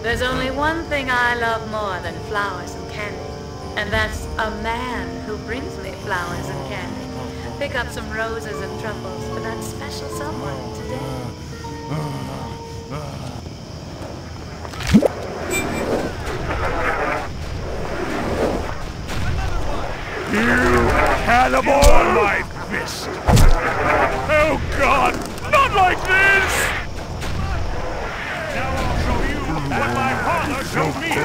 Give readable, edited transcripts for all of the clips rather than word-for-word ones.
There's only one thing I love more than flowers and candy, and that's a man who brings me flowers and candy. Pick up some roses and truffles for that special someone today. You cannibal! On my fist! Oh God! Not like this! Now I'll show you what my father showed me!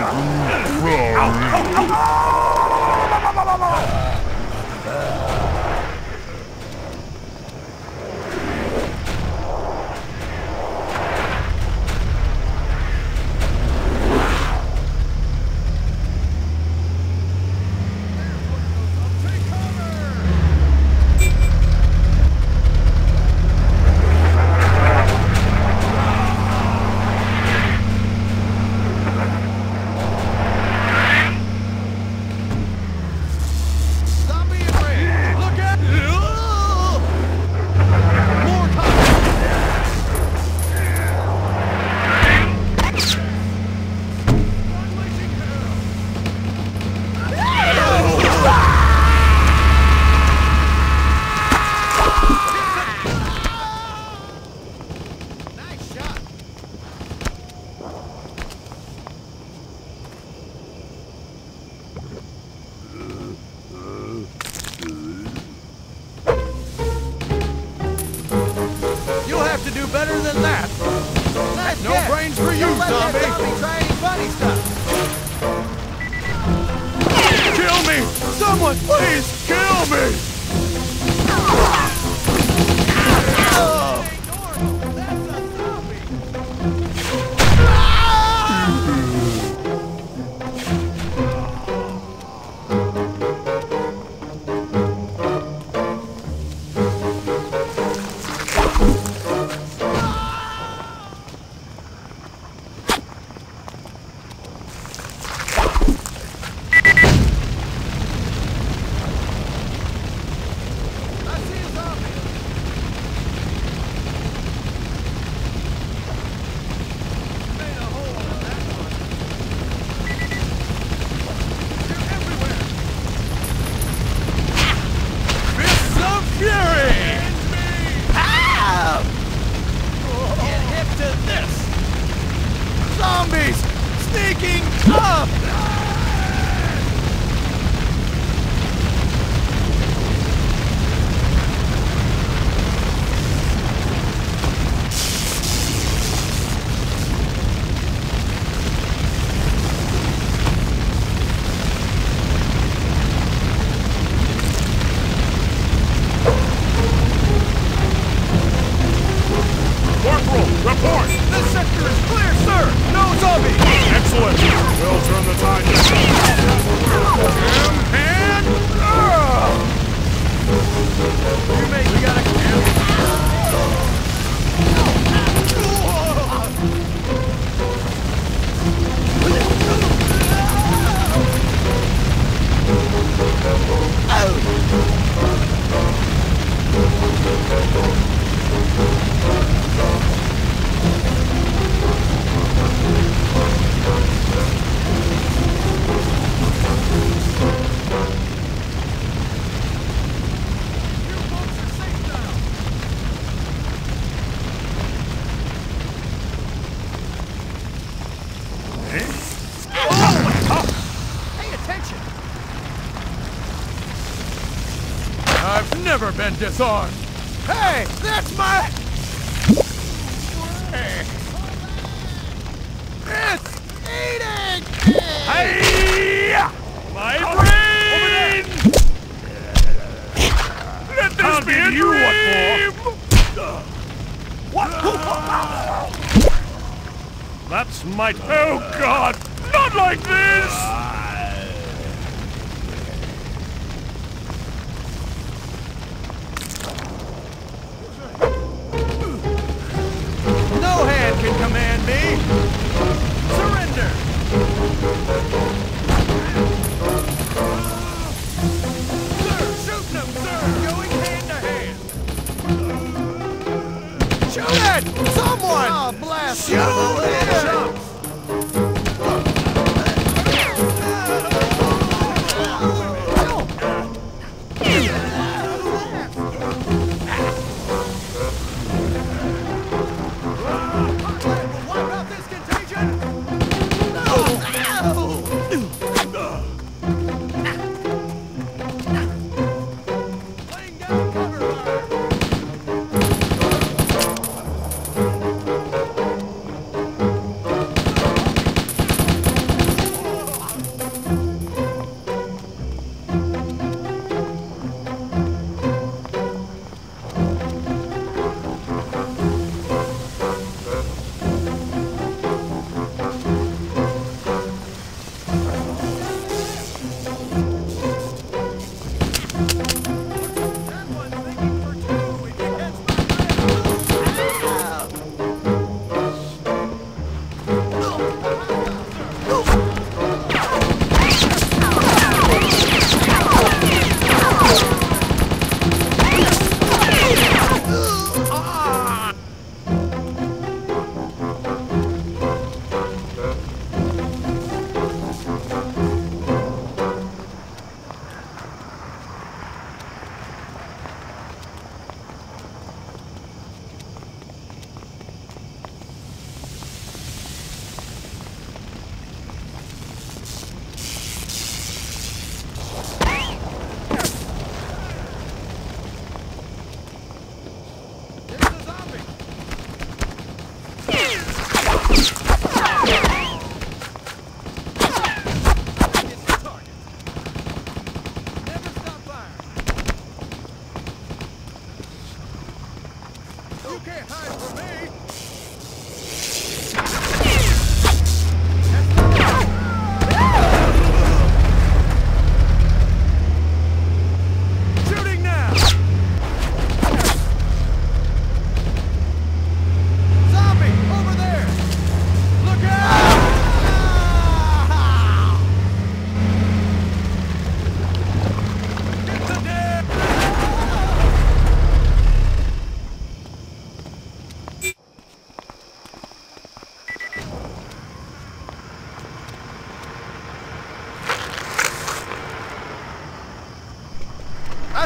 Better than that. No brains for you, zombie. Try any funny stuff. Kill me! Someone, please kill me! Zombies! Sneaking up! Corporal, report! This sector is clear, sir! No zombies! Excellent! We'll turn the tide. And... You mate, we gotta... I've never been disarmed! Hey! That's my... It's eating me! Hey! My brain! Let this be a dream! What? That's my... Oh, God! Not like this! No hand can command me! Surrender! Sir, shoot them, sir! Going hand to hand! Shoot it! Someone! Oh, blast! Shoot it!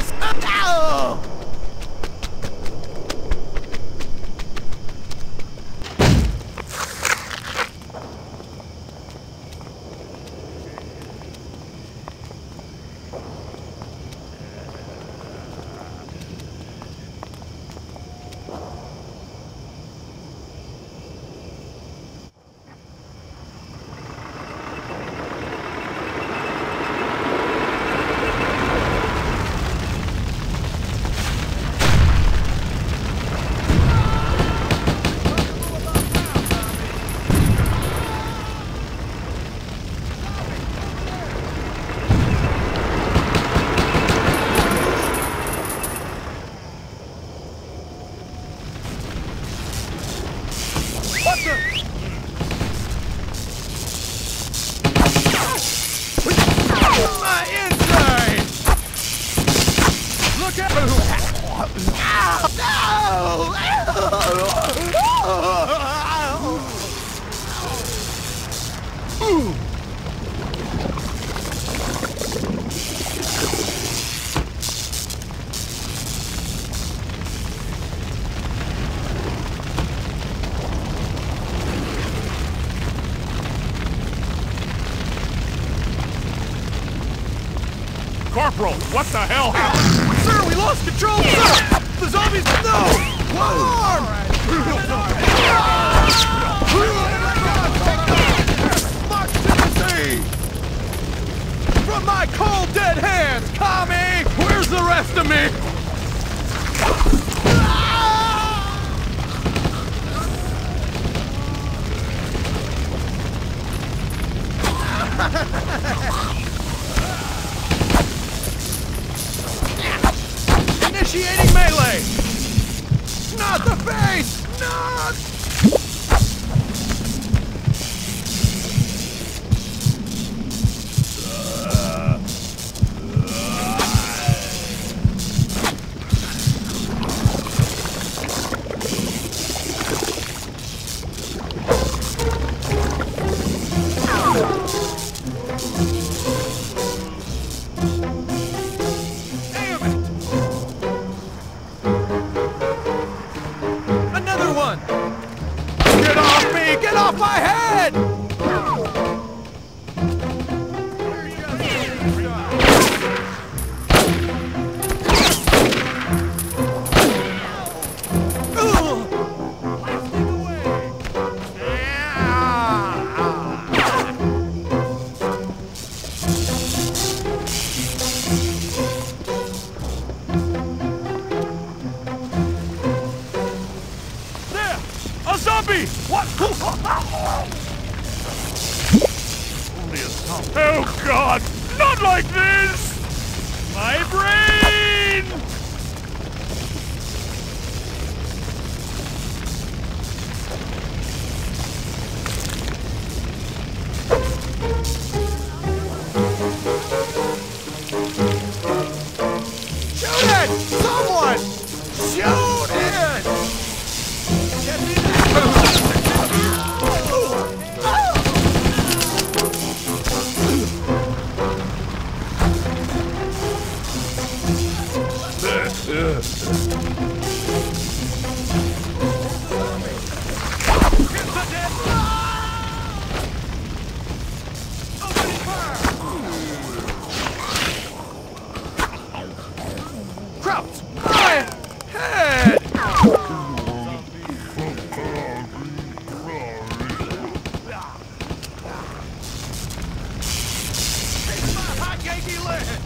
this! Ow! Corporal, what the hell happened? Sir, we lost control, sir! The zombies... No! One arm! March to the sea! From my cold, dead hands, commie! Where's the rest of me? Initiating melee! Not the face! Not! Get off my head! Oh God! Not like this! My brain! Shoot it! Someone! Shoot it! Get me Crouch! My head! Take my hot Yankee lid!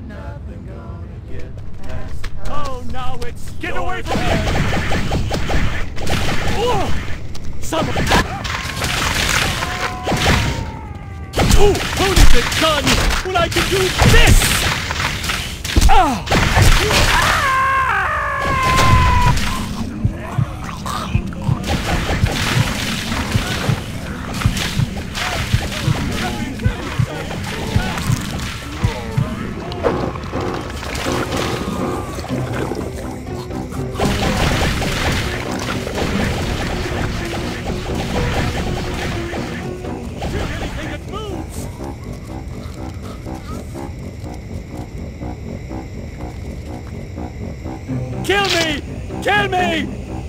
nothing gonna get past us. Oh, now it's get away from me! Oh! Someone! Oh, who needs a gun when I can do this? Oh! Kill me! Kill me!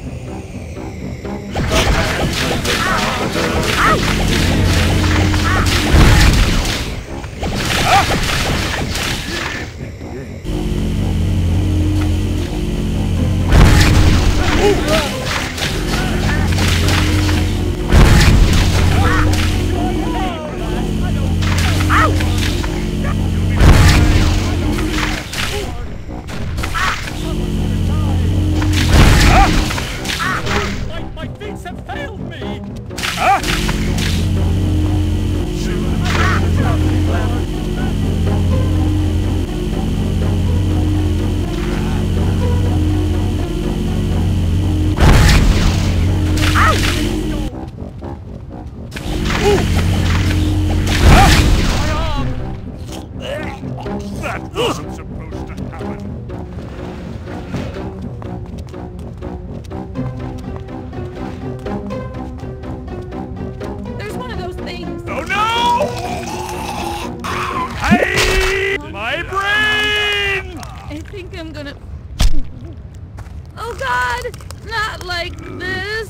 That wasn't supposed to happen. There's one of those things. Oh no! Hey! My brain! I think I'm gonna... Oh God! Not like this!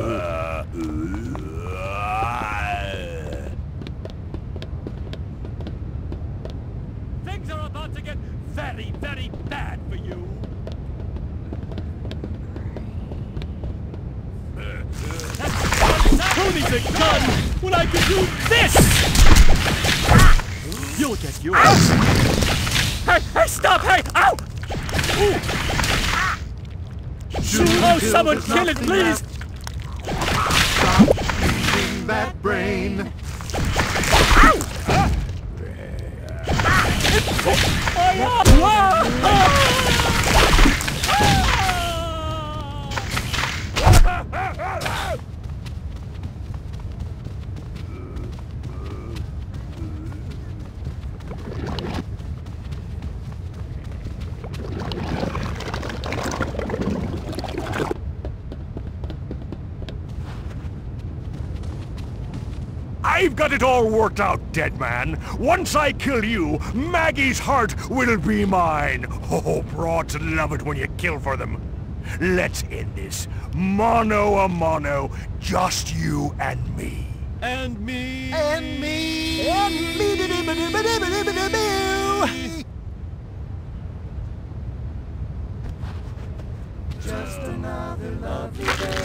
Things are about to get very, very bad for you. Who needs a gun when I can do this? You'll get yours. Hey, stop! Hey, ow! Ooh. Oh, someone kill it, please! Stop using that brain. I've got it all worked out, dead man. Once I kill you, Maggie's heart will be mine. Oh, broads love it when you kill for them. Let's end this. Mono a mono, just you and me. And me. And me. And me. Just another lovely day.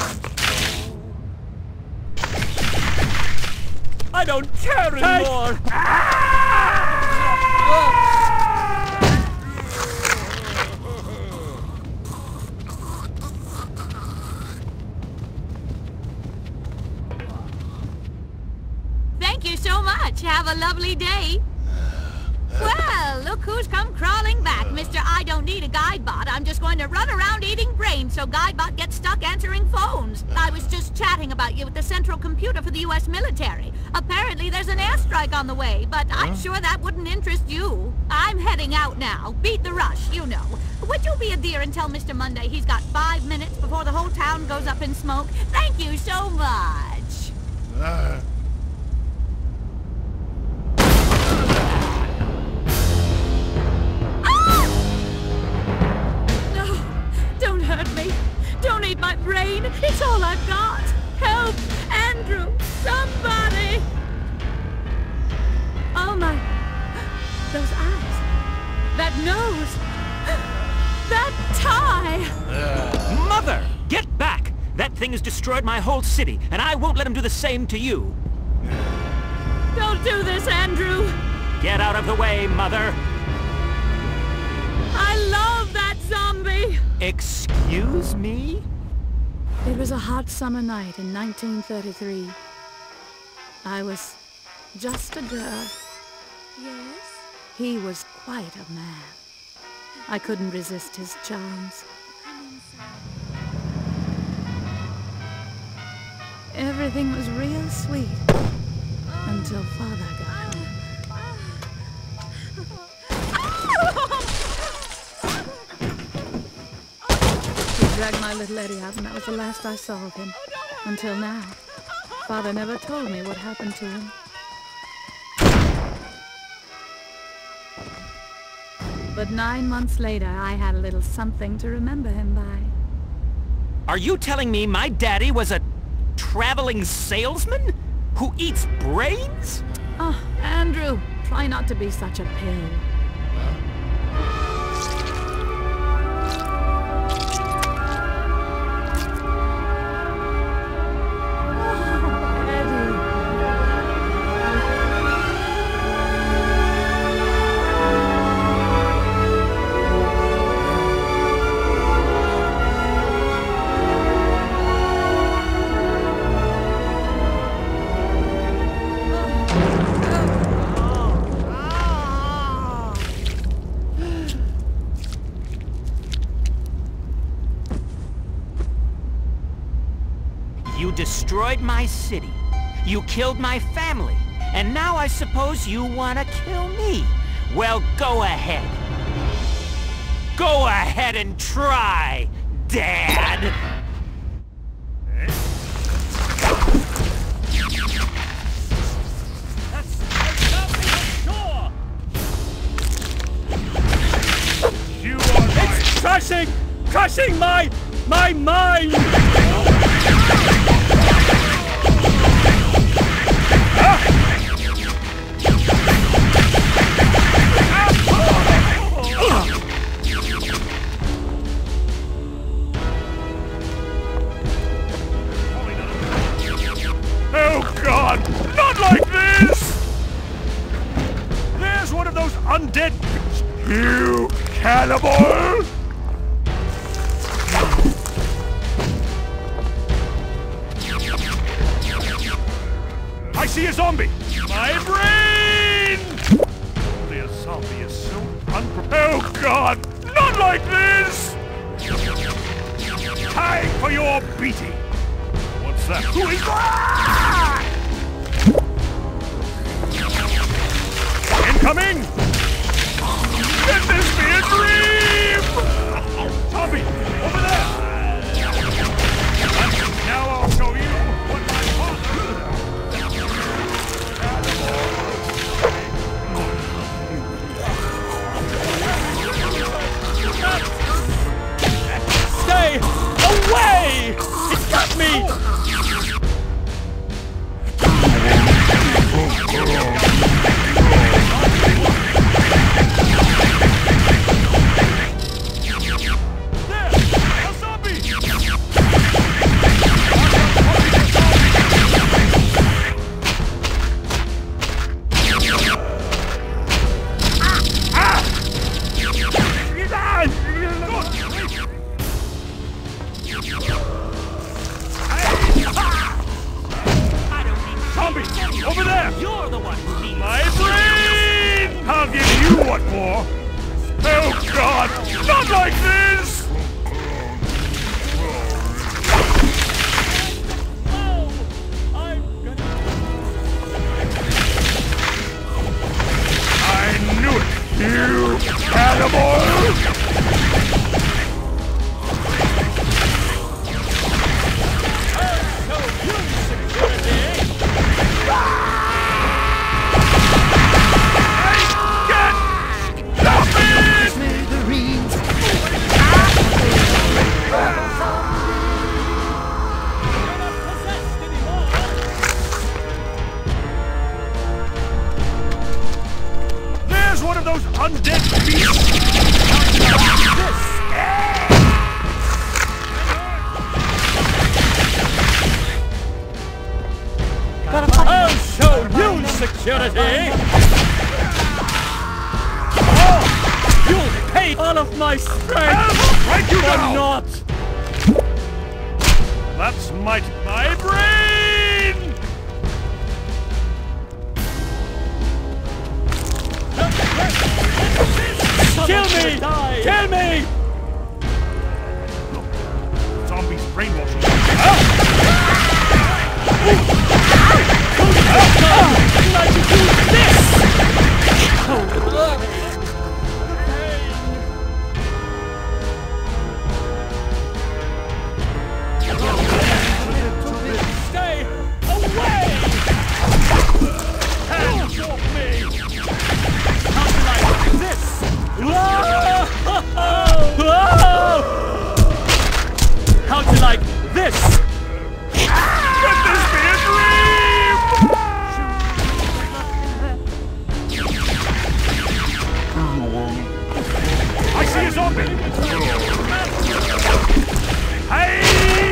I don't care anymore! Thank you so much. Have a lovely day. Well, look who's come crawling back, Mr. I don't need a guide bot. I'm just going to run around eating brains so guide bot gets stuck answering phones. I was just chatting about you with the central computer for the U.S. military. Apparently there's an airstrike on the way, but I'm sure that wouldn't interest you. I'm heading out now. Beat the rush, you know. Would you be a dear and tell Mr. Monday he's got 5 minutes before the whole town goes up in smoke? Thank you so much. Don't hurt me. Don't eat my brain. It's all I've got. Help! Andrew! Somebody! Oh my... Those eyes. That nose. That tie. Mother! Get back! That thing has destroyed my whole city, and I won't let him do the same to you. Don't do this, Andrew. Get out of the way, Mother! I love that zombie! Excuse me? It was a hot summer night in 1933. I was just a girl. Yes? He was quite a man. I couldn't resist his charms. Come inside. Everything was real sweet until Father got home. He dragged my little Eddie out, and that was the last I saw of him. Until now. Father never told me what happened to him. But 9 months later, I had a little something to remember him by. Are you telling me my daddy was a traveling salesman who eats brains? Oh, Andrew, try not to be such a pill. You destroyed my city. You killed my family. And now I suppose you want to kill me. Well, go ahead. Go ahead and try, Dad! It's crushing my mind! Oh God! Not like this! There's one of those undead... You cannibal! I see a zombie! My brain! Only a zombie is so unprepared. Oh God! Not like this! Time for your beating! What's that? Who is that? Incoming! Let this be a dream! Zombie! Over there! Now I'll show you what my father... Stay away! It got me! Over there! You're the one who needs My brain! I'll give you what for! Oh God! Not like this! I knew it! You cannibal! One of those undead beasts! I'll show you security! Oh, you'll pay a all of my strength I'll break you for down! naught! That's my brain! Kill me! Kill me! Zombies brainwashing. Like to do this! Stay away! Hands off me! How like this? How'd you like this? Let this be a dream! I see a zombie! Hey!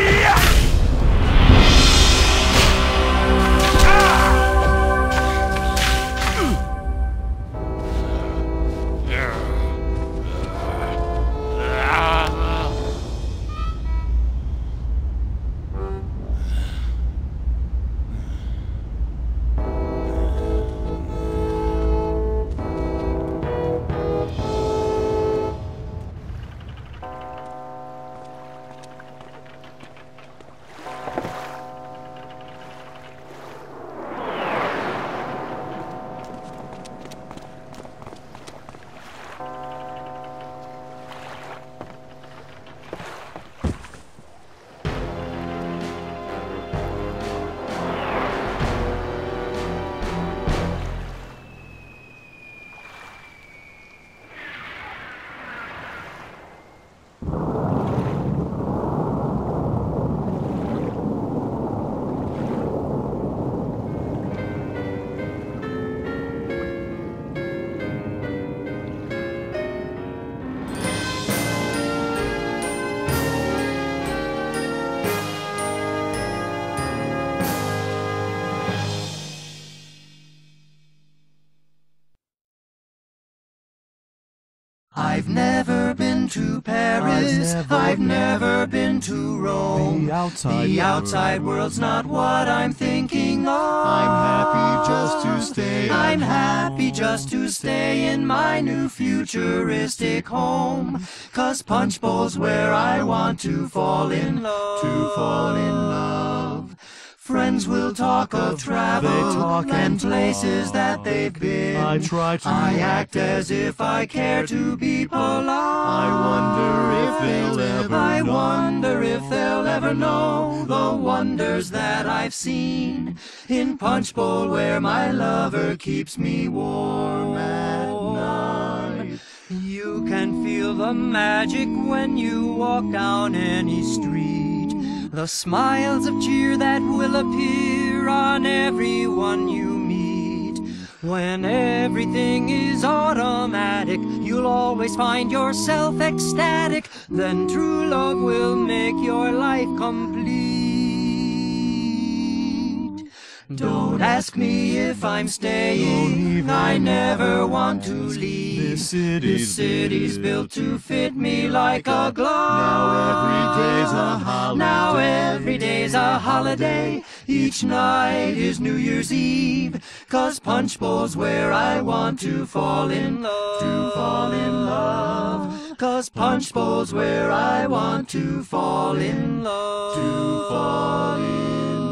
I've never been to Paris, I've never been to Rome. The outside world's not what I'm thinking of. I'm happy just to stay. I'm happy just to stay in my new futuristic home. 'Cause Punch Bowl's where I want to fall in love. To fall in love. Friends will talk of travel and places that they've been. I act as if I care to be polite. I wonder if they'll ever know the wonders that I've seen in Punch Bowl, where my lover keeps me warm at night. You can feel the magic when you walk down any street. The smiles of cheer that will appear on everyone you meet. When everything is automatic, you'll always find yourself ecstatic. Then true love will make your life complete. Don't ask me if I'm staying, I never want to leave. This city's built to fit me like a glove. Now every day's a holiday. Each night is New Year's Eve. 'Cause Punch Bowl's where I want to fall in love. To fall in love. 'Cause Punch Bowl's where I want to fall in love. To fall in love.